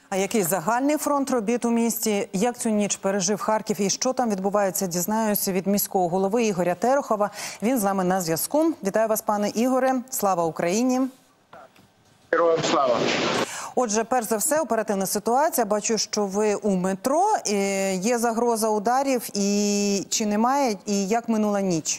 А який загальний фронт робіт у місті? Як цю ніч пережив Харків і що там відбувається, дізнаюся від міського голови Ігоря Терехова. Він з нами на зв'язку. Вітаю вас, пане Ігоре. Слава Україні. Героям слава. Отже, перш за все, оперативна ситуація. Бачу, що ви у метро. Є загроза ударів, і чи немає, і як минула ніч?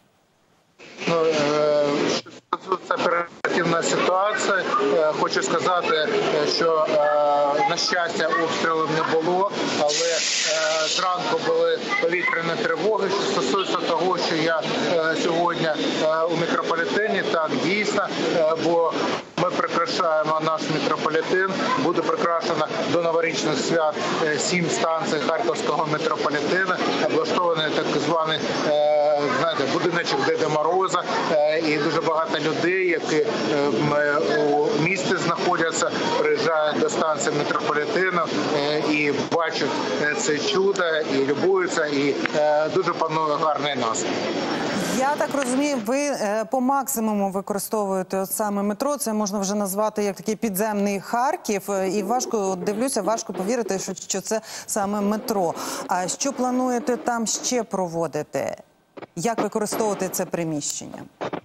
Це оперативна ситуація. Хочу сказати, що, на щастя, обстрілів не було, але зранку були повітряні тривоги. Що стосується того, що я сьогодні у метрополітені, так, дійсно, бо ми прикрашаємо наш метрополітен. Буде прикрашено до новорічних свят 7 станцій Харківського метрополітену, облаштований так званий будиночок Деда Мороза, і дуже багато людей, які у місті знаходяться, приїжджають до станції метрополітену і бачать це чудо, і любуються, і дуже панує гарний настрій. Я так розумію, ви по максимуму використовуєте саме метро. Це можна вже назвати як такий підземний Харків. І важко повірити, що це саме метро. А що плануєте там ще проводити? Як використовувати це приміщення?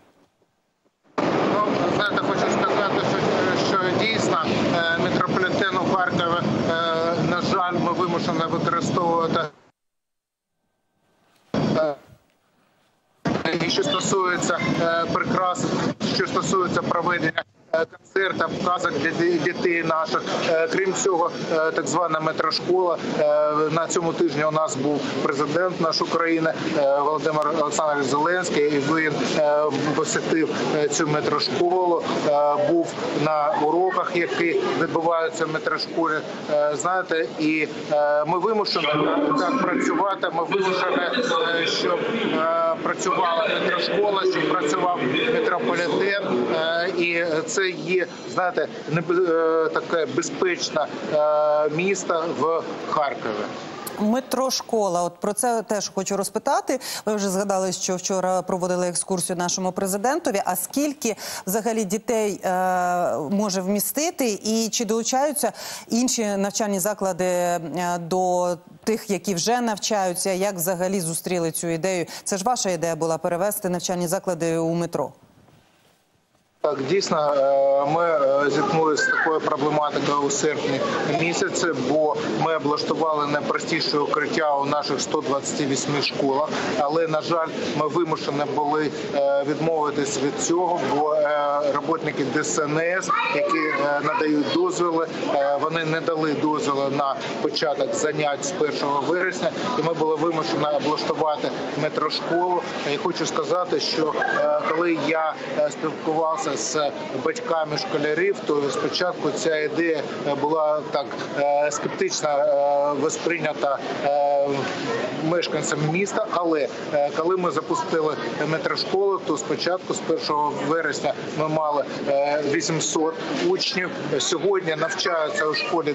Хочу сказати, що дійсно метрополітен у Харкові, на жаль, ми вимушені використовувати. І що стосується прикрас, що стосується проведення концертів, показок для дітей наших. Крім цього, так звана метрошкола. На цьому тижні у нас був президент нашої країни Володимир Олександрович Зеленський, і він посетив цю метрошколу, був на уроках, які відбуваються в метрошколі. Знаєте, і ми вимушені так працювати, ми вимушені, щоб працювала метрошкола, щоб працював метрополітен, і це є, знаєте, таке безпечне місто в Харкові. Метрошкола. От про це теж хочу розпитати. Ви вже згадали, що вчора проводили екскурсію нашому президентові. А скільки взагалі дітей може вмістити? І чи долучаються інші навчальні заклади до тих, які вже навчаються? Як взагалі зустріли цю ідею? Це ж ваша ідея була перевести навчальні заклади у метро. Так, дійсно, ми зіткнулися з такою проблематикою у серпні місяці, бо ми облаштували найпростіше укриття у наших 128 школах, але, на жаль, ми вимушені були відмовитись від цього, бо роботники ДСНС, які надають дозволи, вони не дали дозволу на початок занять з 1 вересня, і ми були вимушені облаштувати метрошколу. І хочу сказати, що коли я спілкувався з батьками школярів, то спочатку ця ідея була так скептично восприйнята мешканцями міста, але коли ми запустили метрошколу, то спочатку з 1 вересня ми мали 800 учнів. Сьогодні навчаються у школі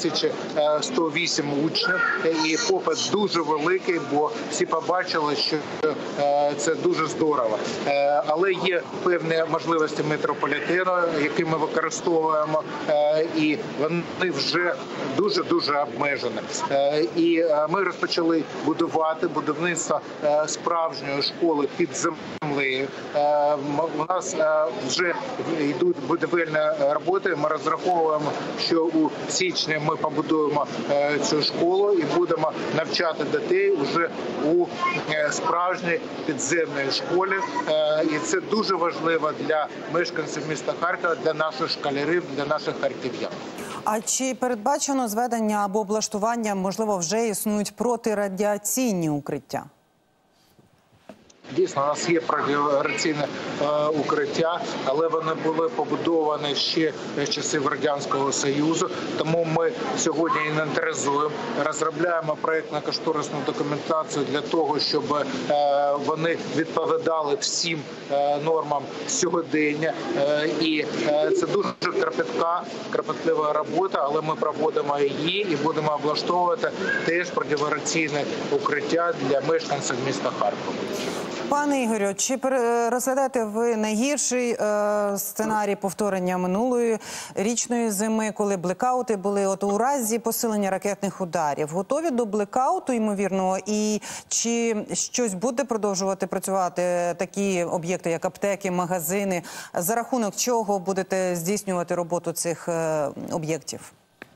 2108 учнів, і попит дуже великий, бо всі побачили, що це дуже здорово. Але є певні можливості метрополітену, які ми використовуємо, і вони вже дуже обмежені. І ми розпочали будувати будівництво справжньої школи під землею. У нас вже йдуть будівельні роботи. Ми розраховуємо, що у січні ми побудуємо цю школу і будемо навчати дітей вже у справжній підземній школі. І це дуже важливо для мешканців міста Харкова, для наших школярів, для наших харків'ян. А чи передбачено зведення або облаштування, можливо, вже існують протирадіаційні укриття? Дійсно, у нас є протирадіаційне укриття, але вони були побудовані ще з часів Радянського Союзу. Тому ми сьогодні інвентаризуємо, розробляємо проєктно-кошторисну документацію для того, щоб вони відповідали всім нормам сьогодення. І це дуже кропітлива робота, але ми проводимо її і будемо облаштовувати теж протирадіаційне укриття для мешканців міста Харкова. Пане Ігорю, чи розглядаєте ви найгірший сценарій повторення минулої річної зими, коли блекаути були у разі посилення ракетних ударів? Готові до блекауту, ймовірно, і чи щось буде продовжувати працювати такі об'єкти, як аптеки, магазини? За рахунок чого будете здійснювати роботу цих об'єктів?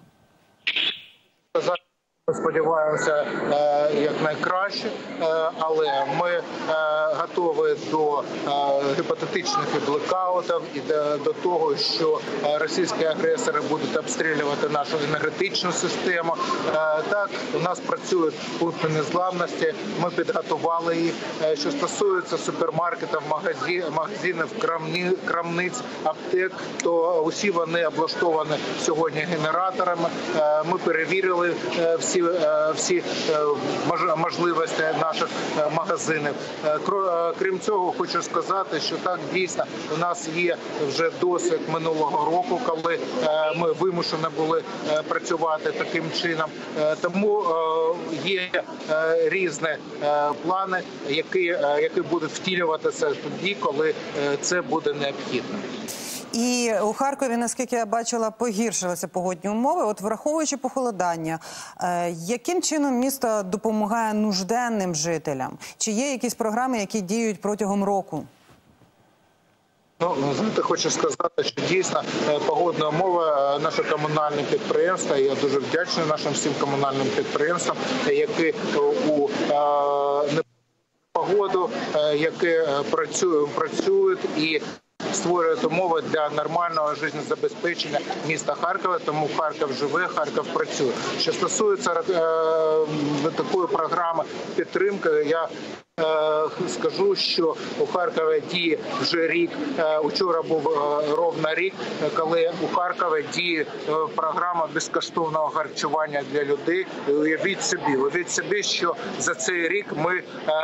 Ми сподіваємося якнайкраще, але ми готові до гіпотетичних блекаутів і до того, що російські агресори будуть обстрілювати нашу енергетичну систему. Так, у нас працюють пункти незламності, ми підготували їх. Що стосується супермаркетів, магазинів, крамниць, аптек, то усі вони облаштовані сьогодні генераторами. Ми перевірили всі можливості наших магазинів. Крім цього, хочу сказати, що так, дійсно, у нас є вже досвід минулого року, коли ми вимушені були працювати таким чином. Тому є різні плани, які будуть втілюватися тоді, коли це буде необхідно. І у Харкові, наскільки я бачила, погіршилися погодні умови. От враховуючи похолодання, яким чином місто допомагає нужденним жителям? Чи є якісь програми, які діють протягом року? Знаєте, хочу сказати, що дійсно погодна умова, наше комунальне підприємство, я дуже вдячний нашим всім комунальним підприємствам, які у непогоду, які працюють і створюють умови для нормального життєзабезпечення міста Харкова, тому Харків живе, Харків працює. Що стосується такої програми підтримки, я скажу, що у Харкові діє вже рік, учора був ровно рік, коли у Харкові діє програма безкоштовного харчування для людей. Уявіть собі, що за цей рік ми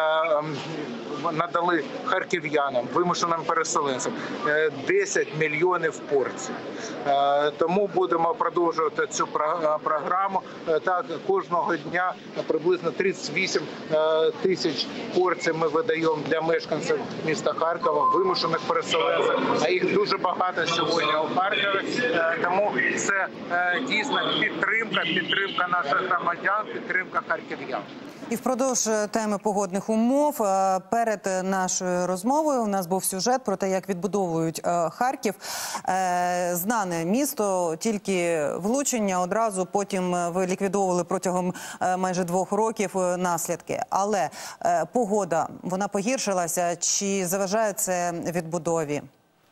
надали харків'янам, вимушеним переселенцям 10 мільйонів порцій. Тому будемо продовжувати цю програму. Так, кожного дня приблизно 38 тисяч порцій ми видаємо для мешканців міста Харкова, вимушених переселенців. А їх дуже багато сьогодні у Харкові. Тому це дійсно підтримка наших громадян, підтримка харків'ян. І впродовж теми погодних умов, перед нашою розмовою у нас був сюжет про те, як відбудовують Харків. Знане місто, тільки влучення одразу, потім ви ліквідовували протягом майже 2 років наслідки. Але погода, вона погіршилася, чи заважає це відбудові?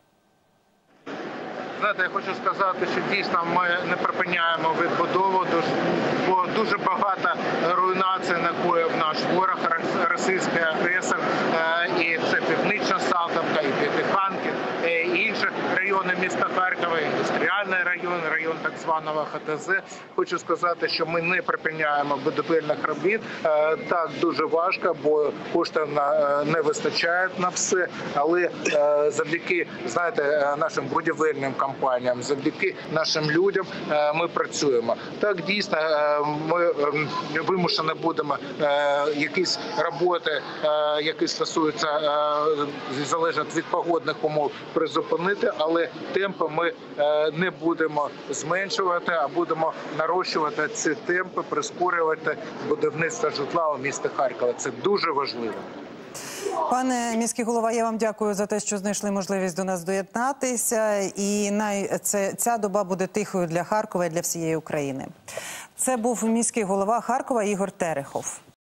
Знаєте, я хочу сказати, що дійсно ми не припиняємо відбудову, бо дуже багато руйнацій накоїв наш ворог, російський агресор, і це Північна Салтівка, і П'ятиханки, і інші райони міста Харкова, індустріальний район так званого ХТЗ. Хочу сказати, що ми не припиняємо будівельних робіт. Так, дуже важко, бо коштів не вистачає на все, але завдяки, знаєте, нашим будівельним компаніям, завдяки нашим людям ми працюємо. Так, дійсно, ми вимушені будемо якісь роботи, які стосуються, залежать від погодних умов, призупинити, але темпи ми не будемо зменшувати, а будемо нарощувати ці темпи, прискорювати будівництво житла у місті Харкова. Це дуже важливо. Пане міський голова, я вам дякую за те, що знайшли можливість до нас доєднатися. І ця доба буде тихою для Харкова і для всієї України. Це був міський голова Харкова Ігор Терехов.